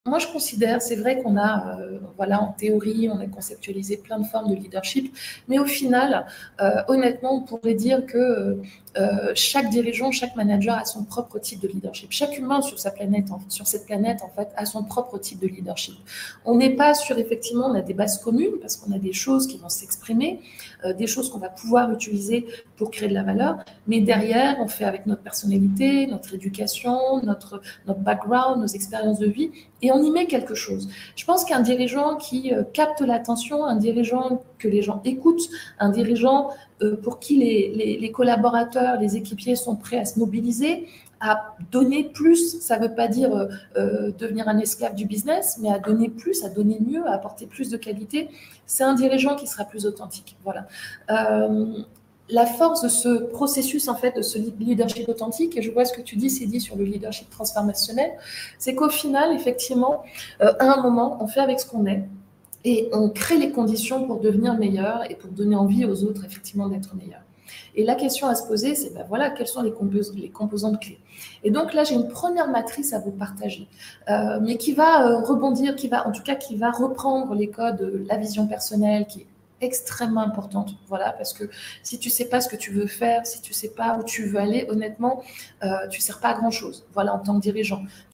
Moi, je considère, c'est vrai qu'on a, voilà, en théorie, on a conceptualisé plein de formes de leadership, mais au final, honnêtement, on pourrait dire que chaque dirigeant, chaque manager a son propre type de leadership. Chaque humain sur sa planète, sur cette planète, en fait, a son propre type de leadership. On n'est pas sur, effectivement, on a des bases communes parce qu'on a des choses qui vont s'exprimer, des choses qu'on va pouvoir utiliser pour créer de la valeur, mais derrière, on fait avec notre personnalité, notre éducation, notre background, nos expériences de vie, et on y met quelque chose. Je pense qu'un dirigeant qui capte l'attention, un dirigeant que les gens écoutent, un dirigeant pour qui les collaborateurs, les équipiers sont prêts à se mobiliser, à donner plus, ça ne veut pas dire devenir un esclave du business, mais à donner plus, à donner mieux, à apporter plus de qualité, c'est un dirigeant qui sera plus authentique. Voilà. La force de ce processus, en fait, de ce leadership authentique, et je vois ce que tu dis, Sidi, sur le leadership transformationnel, c'est qu'au final, effectivement, à un moment, on fait avec ce qu'on est, et on crée les conditions pour devenir meilleur et pour donner envie aux autres, effectivement, d'être meilleurs. Et la question à se poser, c'est, ben voilà, quelles sont les composantes clés. Et donc là, j'ai une première matrice à vous partager, mais qui va rebondir, en tout cas, qui va reprendre les codes de la vision personnelle, qui est extrêmement importante, voilà, parce que si tu sais pas ce que tu veux faire, si tu sais pas où tu veux aller, honnêtement, tu sers pas à grand chose, voilà, en tant que dirigeant.